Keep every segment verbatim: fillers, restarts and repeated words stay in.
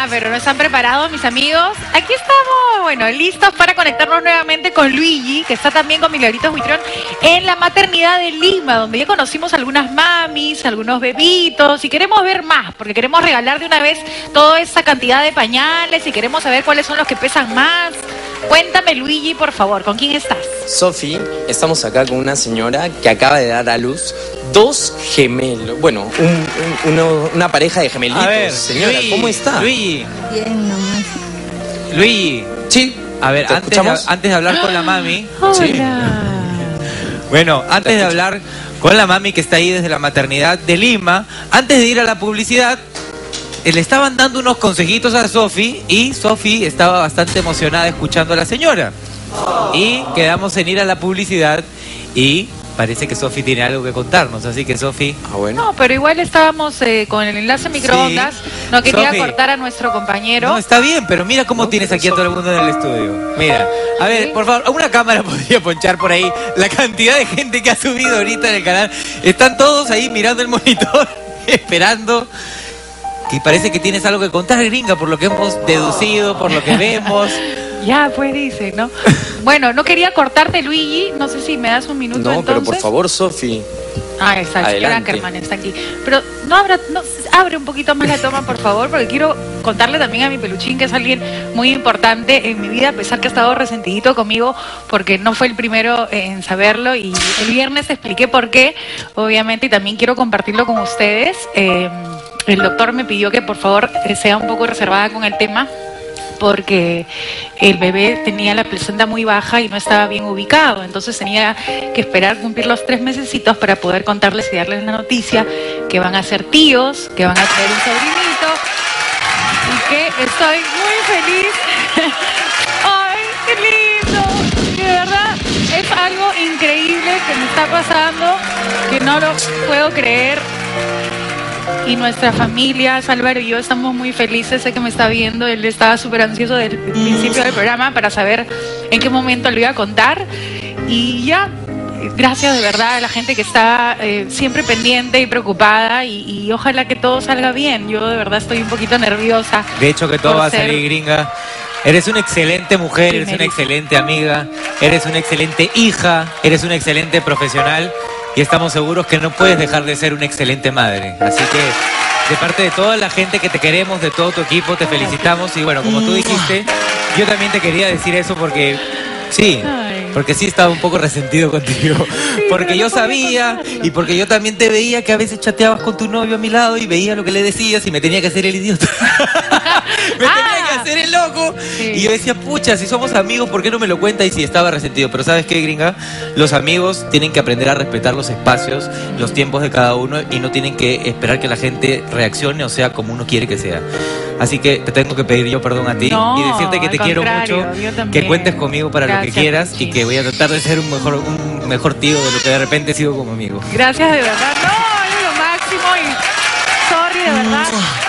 pero no están preparados, mis amigos. Aquí estamos, bueno, listos para conectarnos nuevamente con Luigi, que está también con Milagritos Buitrón en la maternidad de Lima, donde ya conocimos algunas mamis, algunos bebitos, y queremos ver más, porque queremos regalar de una vez toda esa cantidad de pañales y queremos saber cuáles son los que pesan más. Cuéntame, Luigi, por favor, ¿con quién estás? Sofi, estamos acá con una señora que acaba de dar a luz dos gemelos. Bueno, un, un, uno, una pareja de gemelitos. A ver, señora, Luigi, ¿cómo está? Luigi. Bien, nomás. Luigi. Sí. A ver, antes de, antes de hablar con la mami. Hola. Sí. Bueno, antes de hablar con la mami que está ahí desde la maternidad de Lima, antes de ir a la publicidad, le estaban dando unos consejitos a Sofi y Sofi estaba bastante emocionada escuchando a la señora. Y quedamos en ir a la publicidad y parece que Sofi tiene algo que contarnos, así que Sofi... Ah, bueno. No, pero igual estábamos eh, con el enlace microondas, sí. No quería Sofi, cortar a nuestro compañero. No, está bien, pero mira cómo No, tienes aquí a todo el mundo en el estudio. Mira, a ¿Sí? ver, por favor, una cámara podría ponchar por ahí la cantidad de gente que ha subido ahorita en el canal. Están todos ahí mirando el monitor, esperando... Y parece que tienes algo que contar, gringa, por lo que hemos deducido, por lo que vemos. Ya, pues dice, ¿no? Bueno, no quería cortarte, Luigi. No sé si me das un minuto, No, entonces. pero por favor, Sofi. Ah, exacto. Adelante. Ackerman está aquí. Pero no abra, no, abre un poquito más la toma, por favor, porque quiero contarle también a mi peluchín que es alguien muy importante en mi vida, a pesar que ha estado resentidito conmigo porque no fue el primero en saberlo y el viernes expliqué por qué, obviamente, y también quiero compartirlo con ustedes. Eh, el doctor me pidió que por favor sea un poco reservada con el tema, porque el bebé tenía la placenta muy baja y no estaba bien ubicado, entonces tenía que esperar cumplir los tres mesecitos para poder contarles y darles la noticia que van a ser tíos, que van a tener un sobrinito y que estoy muy feliz. ¡Ay, qué lindo! De verdad, es algo increíble que me está pasando, que no lo puedo creer. Y nuestra familia, Álvaro y yo, estamos muy felices. Sé que me está viendo, él estaba súper ansioso desde el principio del programa para saber en qué momento lo iba a contar. Y ya, gracias de verdad a la gente que está eh, siempre pendiente y preocupada y, y ojalá que todo salga bien. Yo de verdad estoy un poquito nerviosa. De hecho que todo por va a ser salir, gringa. Eres una excelente mujer, eres una excelente amiga, eres una excelente hija, eres una excelente profesional. Y estamos seguros que no puedes dejar de ser una excelente madre. Así que, de parte de toda la gente que te queremos, de todo tu equipo, te felicitamos. Y bueno, como tú dijiste, yo también te quería decir eso porque, sí, porque sí estaba un poco resentido contigo. Porque yo sabía y porque yo también te veía que a veces chateabas con tu novio a mi lado y veía lo que le decías y me tenía que hacer el idiota. Me tenía que hacer el loco. Sí. Y yo decía, pucha, si somos amigos, ¿por qué no me lo cuenta? Y si estaba resentido. Pero ¿sabes qué, gringa? Los amigos tienen que aprender a respetar los espacios, los tiempos de cada uno y no tienen que esperar que la gente reaccione o sea como uno quiere que sea. Así que te tengo que pedir yo perdón a ti no, y decirte que te quiero mucho, que cuentes conmigo para Gracias, lo que quieras y que voy a tratar de ser un mejor, un mejor tío de lo que de repente he sido como amigo. Gracias de verdad. No, es lo máximo y sorry de verdad.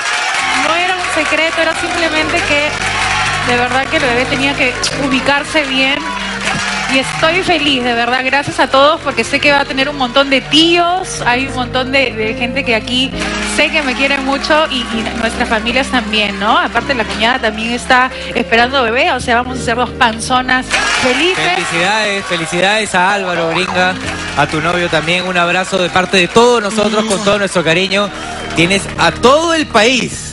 No era un secreto, era simplemente que de verdad que el bebé tenía que ubicarse bien. Y estoy feliz, de verdad, gracias a todos, porque sé que va a tener un montón de tíos, hay un montón de, de gente que aquí sé que me quiere mucho y, y nuestras familias también, ¿no? Aparte la cuñada también está esperando bebé, o sea, vamos a ser dos panzonas felices. Felicidades, felicidades a Álvaro, gringa, a tu novio también, un abrazo de parte de todos nosotros, con todo nuestro cariño. Tienes a todo el país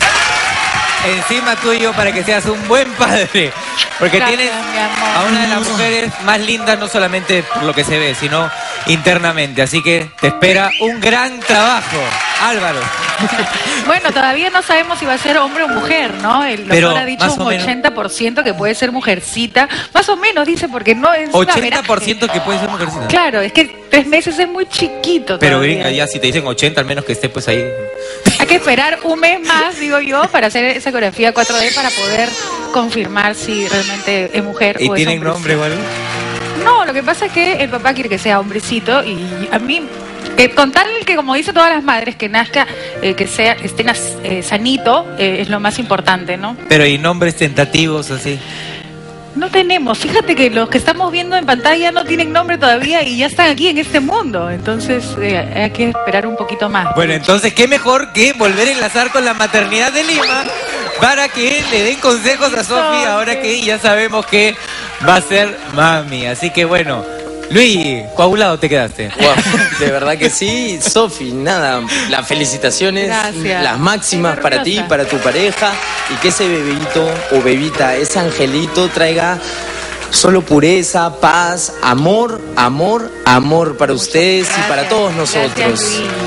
encima tuyo para que seas un buen padre. Porque Gracias, tienes a una de las mujeres más lindas, no solamente por lo que se ve, sino internamente. Así que te espera un gran trabajo, Álvaro. Bueno, todavía no sabemos si va a ser hombre o mujer, ¿no? El doctor ha dicho un ochenta por ciento que puede ser mujercita. Más o menos, dice, porque no es ochenta por ciento que puede ser mujercita. Claro, es que tres meses es muy chiquito. Pero gringa, ya si te dicen ochenta, al menos que esté pues ahí. Hay que esperar un mes más, digo yo, para hacer esa ecografía cuatro D para poder confirmar si realmente es mujer ¿Y o es tienen nombre o algo? No, lo que pasa es que el papá quiere que sea hombrecito y a mí, eh, con tal que, como dicen todas las madres, que nazca, eh, que sea, que esté eh, sanito, eh, es lo más importante, ¿no? Pero ¿y nombres tentativos así? No tenemos, fíjate que los que estamos viendo en pantalla no tienen nombre todavía y ya están aquí en este mundo, entonces eh, hay que esperar un poquito más. Bueno, entonces qué mejor que volver a enlazar con la maternidad de Lima para que le den consejos a Sofi ahora que ya sabemos que va a ser mami. Así que bueno, Luis, coagulado te quedaste. Wow, de verdad que sí. Sofi, nada, las felicitaciones, Gracias. las máximas para ti, orgullosa. para tu pareja, y que ese bebito o bebita, ese angelito traiga solo pureza, paz, amor, amor, amor para ustedes y para Gracias. todos Gracias, nosotros. Luis.